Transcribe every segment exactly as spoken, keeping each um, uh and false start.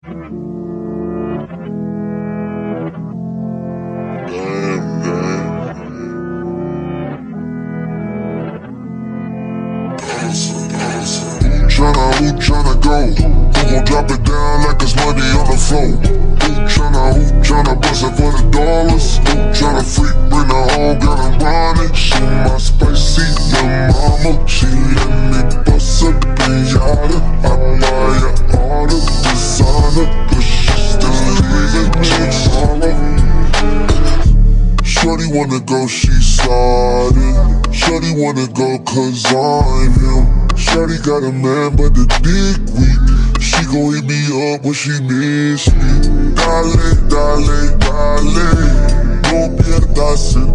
Tryna, who tryna go? Who gon' drop it down like it's money on the floor? Who tryna, who tryna bust it for the dollars? Who tryna freak, bring her home, got her running? She my spicy young mama, she let me bust a pinata. I buy her all the designer, but she still leaving tomorrow. Shorty wanna go, she sliding. Shorty wanna go cause I'm him. Shorty got a man but the dick weak. She gon' hit me up when she miss me. Dale, dale, dale, no pierdas el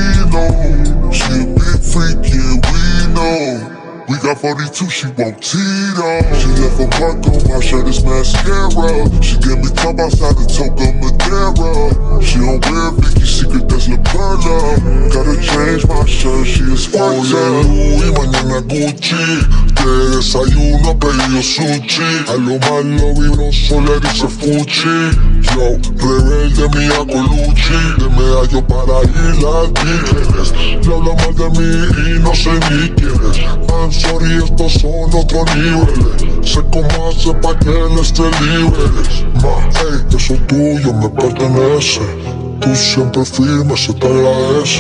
vino. She a big freak, yeah, we know. We got forty-two, she won't Tito. She left a mark on my shirt, it's mascara. She gave me top outside the Toca Madera. She don't wear Vicky's Secret, that's La Perla. Gotta change my shirt, she is spoiler. Y mañana Gucci, de desayuno pedido sushi. A lo malo vibroso le dice Fuchi. Yo, rebelde mía Colucci. De medallo para ir las vírgenes. Le habla mal de mí y no sé ni quién es. I'm sorry, estos son otros niveles. Sé cómo hace pa' que él esté libre. Ma, hey, eso tuyo me pertenece. Tú siempre firme, se te agradece.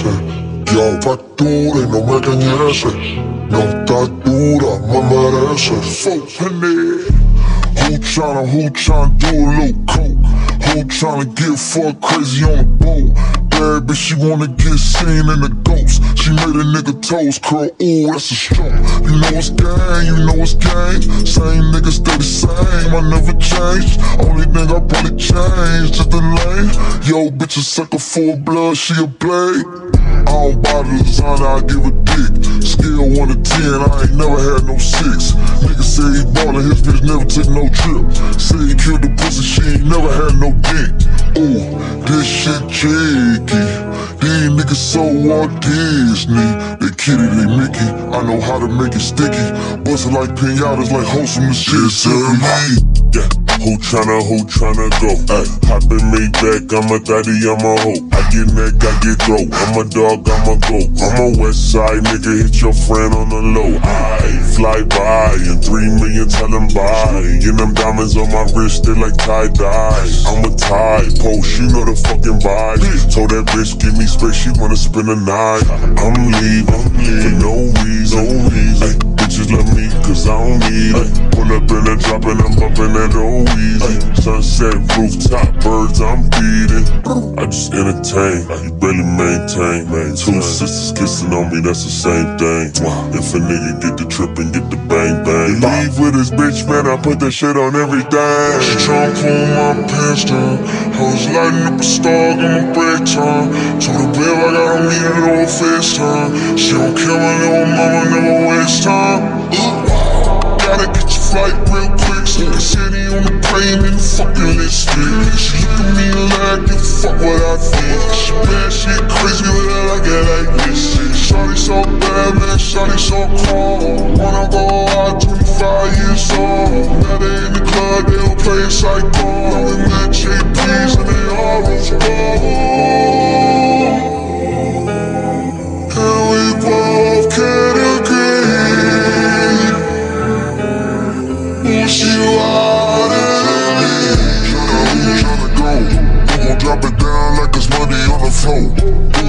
Yo factura y no me cañese. No estás dura, me mereces. So, honey, who tryna, who tryna do a little coke? Who tryna get fucked crazy on the boat? Bad bitch, she wanna get seen in the ghost. She made a nigga toes curl, ooh, that's a stroke. You know it's gang, you know it's gang. Same niggas stay the same, I never changed. Only thing I probably changed is the lane. Yo, bitch a sucker for blood, she a blade. I don't buy the designer, I give a dick. Scale one to ten, I ain't never had no six. Nigga say he ballin', his bitch never took no trip. Say he killed the pussy, she ain't never had no dick. Ooh, this shit tricky. These niggas so Walt Disney. They kitty, they Mickey. I know how to make it sticky. Bustin' like pinatas, like wholesome and shit. Serve me. Yeah. Who tryna, who tryna go? Ay, hop in me back, I'm a daddy, I'm a hoe. I get neck, I get throat. I'm a dog, I'm a goat. I'm a west side nigga, hit your friend on the low. I fly by and three million tell him bye. And them diamonds on my wrist, they like tie-dye. I'm a tie post, you know the fucking vibe. Told that bitch, give me space, she wanna spend the night. I'm leaving, I'm leaving for no reason, no reason. Ay, bitches love me, cause I don't need it. Pull up in a drop and I'm bumping that old. Ay, sunset, rooftop, birds I'm feeding. I just entertain, you barely maintain. Two sisters kissing on me, that's the same thing. If a nigga get the trip and get the bang bang, leave with his bitch, man, I put that shit on everything. She tryna pull my pants down. I was lighting up a star, gonna break time. Told her babe I gotta meet her on FaceTime. She don't care, my little mama never waste time. Gotta get your flight real quick, so the city on the plane and fucking this street. She look at me like, you fuck what I think. She bad, she crazy, but I like it like this shit. Shawty so bad, man, shawty so cold. Wanna go out, twenty-five years old. Now they in the club, they don't play psycho. Now we met J P's and they all rose gold. And we both can agree. She wanted me. Tryna, who tryna go? Who gon' drop it down like it's money on the floor? Who